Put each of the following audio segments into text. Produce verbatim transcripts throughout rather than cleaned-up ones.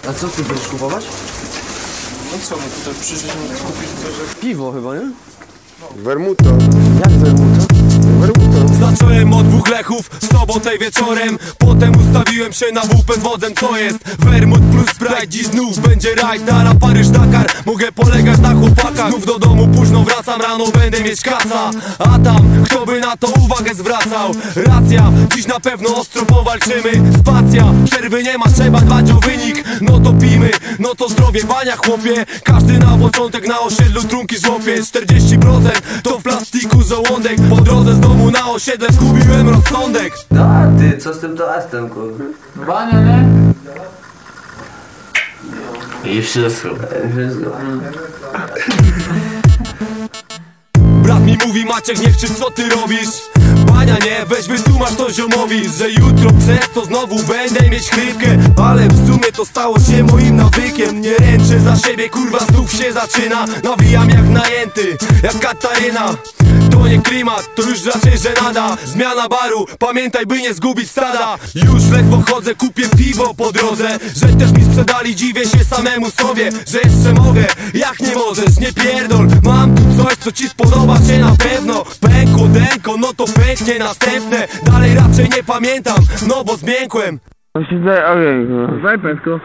A co ty będziesz kupować? No co, no tutaj przyszliśmy kupić coś, że... Piwo chyba, nie? Wermuto. Jak wermuto? Wermuto. Zacząłem od dwóch lechów w sobotę wieczorem. Potem ustawiłem się na W P z wodzem, co jest Wermut plus Sprite. Dziś znów będzie rajd, Dara, Paryż, Dakar. Mogę polegać na chłopakach. Znów do domu późno wracam, rano będę mieć kasa. A tam, kto by na to uwagę zwracał? Racja, dziś na pewno ostro powalczymy. Spacja, przerwy nie ma, trzeba dbać o wynik. No to pijmy, no to zdrowie, bania chłopie. Każdy na początek na osiedlu trunki żłopie. czterdzieści procent to w plastiku żołądek. Po drodze z domu na osiedle zgubiłem rozsądek. No a ty, co z tym toastem, kurwa? Bania, nie? I wszystko. Wszystko. Brat mi mówi, Maciek, nie wstyd, co ty robisz? Bania, nie, weź wytłumacz to ziomowi, że jutro przez to znowu będę mieć chrypkę. Ale w sumie to stało się moim nawykiem. Nie ręczę za siebie, kurwa, znów się zaczyna. Nawijam jak najęty, jak Kataryna. To nie klimat, to już raczej żenada. Zmiana baru, pamiętaj, by nie zgubić stada. Już ledwo chodzę, kupię piwo po drodze. Że też mi sprzedali, dziwię się samemu sobie, że jeszcze mogę, jak nie możesz, nie pierdol. Mam tu coś, co ci spodoba się na pewno. Pękło, denko, no to pęknie następne. Dalej raczej nie pamiętam, no bo zmiękłem. Daj pętko.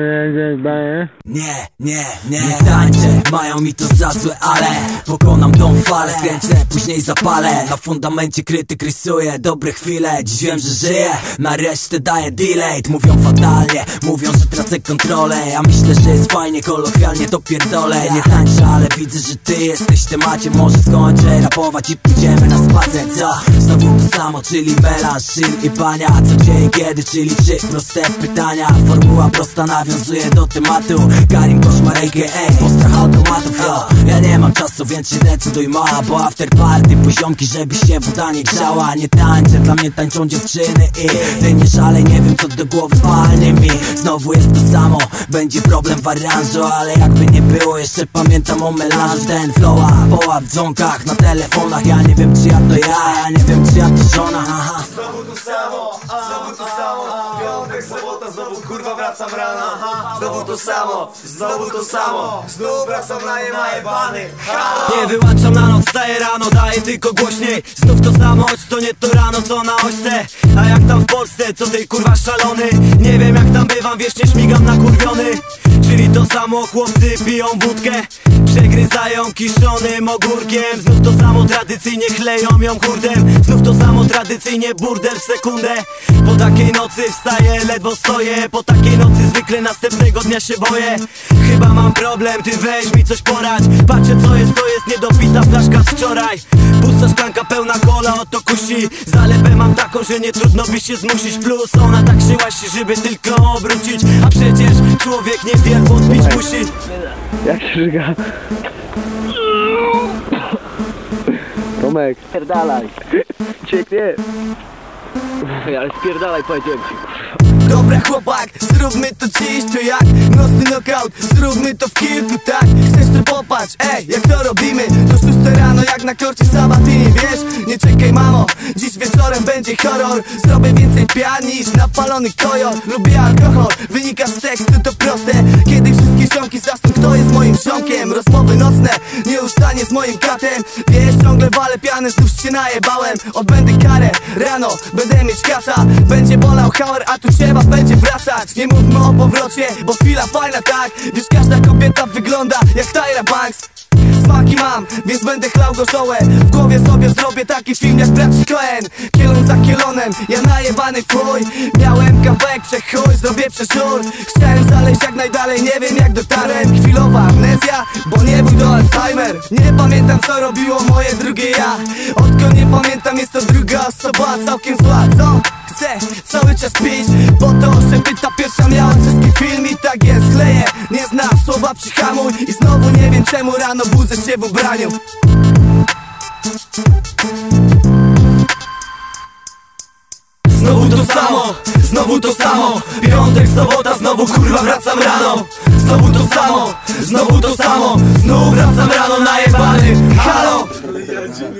Nie, nie, nie, nie tańczę, mają mi to za złe, ale pokonam tą falę, skręcę, później zapalę. Na fundamencie krytyk rysuje dobre chwile. Dziś wiem, że żyję, na resztę daję delay. Mówią fatalnie, mówią, że tracę kontrolę. Ja myślę, że jest fajnie, kolokwialnie to pierdolę. Nie tańczę, ale widzę, że ty jesteś w temacie. Może skończę rapować i pójdziemy na spacer. Co? Znowu to samo, czyli melanż, chill i bania. Co, gdzie i kiedy, czyli czy proste pytania. Formuła prosta nawiązuje do tematu. Karim Koszmarejkę, ej, postrach automatów, yo. Ja nie mam czasu, więc się decyduj, mała. Bo after party, poziomki, żeby się woda nie grzała. Nie tańczę, dla mnie tańczą dziewczyny i ty nie szalej, nie wiem co do głowy palnie mi. Znowu jest to samo, będzie problem w aranżu. Ale jakby nie było, jeszcze pamiętam o melanż. Ten flowa, połap w dzwonkach, na telefonach. Ja nie wiem czy ja to ja, ja nie wiem czy ja to żona. Aha. Znowu to samo, znowu to samo. Piątek, sobota, znowu kurwa wracam rano. Znowu to samo, znowu to samo. Znów wracam na je najebany. Nie wyłączam na noc, staję rano, daję tylko głośniej. Znów to samo, choć to nie to rano co na ośce. A jak tam w Polsce, co ty kurwa szalony? Nie wiem jak tam bywam, wiecznie śmigam nakurwiony. Czyli to samo, chłopcy piją wódkę, przegryzają kiszonym ogórkiem. Znów to samo, tradycyjnie chleją ją hurdem. Znów to samo, tradycyjnie burdel w sekundę. Po takiej nocy wstaję, ledwo stoję. Po takiej nocy zwykle następnego dnia się boję. Chyba mam problem, ty weź mi coś poradź. Patrzę co jest, to jest niedopita flaszka z wczoraj. Pusta szklanka pełna kola, oto kusi. Zalepę mam taką, że nie trudno by się zmusić. Plus ona tak szyła się, żeby tylko obrócić. A przecież człowiek nie wie, podpić musi. Jak się żyga? Tomek. Spierdalaj. Cieknie. Ale spierdalaj, powiedziałem ci. Dobra chłopak, zróbmy to dziś, to jak nocny knockout. Zróbmy to w kilku, tak? Chcesz to popatrz, ej, jak to robimy? Do szóstej rano jak na korcie sabatyni, wiesz? Nie czekaj mamo, dziś wieczorem będzie horror. Zrobię więcej pian niż napalony kojor. Lubię alkohol, wynika z tekstu, to proste. Kiedy wszystkie ziomki zasną, kto jest moim ziomkiem? Rozmowy nocne, nie ustanie z moim katem. Wiesz, ciągle walę pianę, znów się najebałem. Odbędę karę, rano będę mieć kasa. Będzie bolał hałar, a tu trzeba będzie wracać. Nie mówmy o powrocie, bo chwila fajna, tak? Wiesz, każda kobieta wygląda jak Tyra Banks. Smaki mam, więc będę chlał gorzołę. W głowie sobie zrobię taki film jak braci Coen. Kielon za kielonem, ja najebany fuj. Miałem kawałek przechuj, zrobię przeszur. Chciałem zaleźć jak najdalej, nie wiem jak dotarłem. Chwilowa amnezja, bo nie był to Alzheimer. Nie pamiętam co robiło moje drugie ja. Odkąd nie pamiętam jest to druga osoba całkiem zła, co? Chcę cały czas pić, bo to przepyta pierwsza miała czeski film. I tak jest, kleję, nie znam słowa przyhamuj. I znowu nie wiem czemu rano budzę się w ubraniu. Znowu to samo, znowu to samo. Piątek, sobota, znowu kurwa wracam rano. Znowu to samo, znowu to samo. Znów wracam rano najebany. Halo!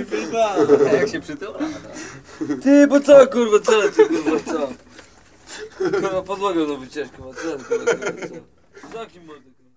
Jak się przytyła? Ty, bo co kurwa, co ty kurwa, co? Kurwa, podłogę no wycieczkę, ma co? Taki młody, kurwa.